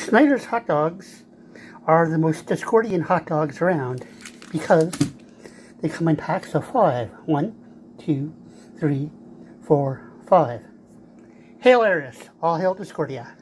Schneiders hot dogs are the most Discordian hot dogs around because they come in packs of 5. 1, 2, 3, 4, 5. Hail Eris! All hail Discordia!